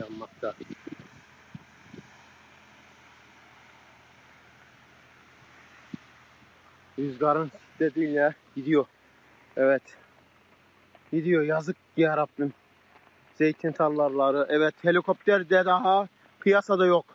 yaşanmakta. Rüzgarın şiddetiyle gidiyor. Evet. Gidiyor. Yazık ya Rabbim. Zeytin tarlaları. Evet, helikopter de daha piyasada yok.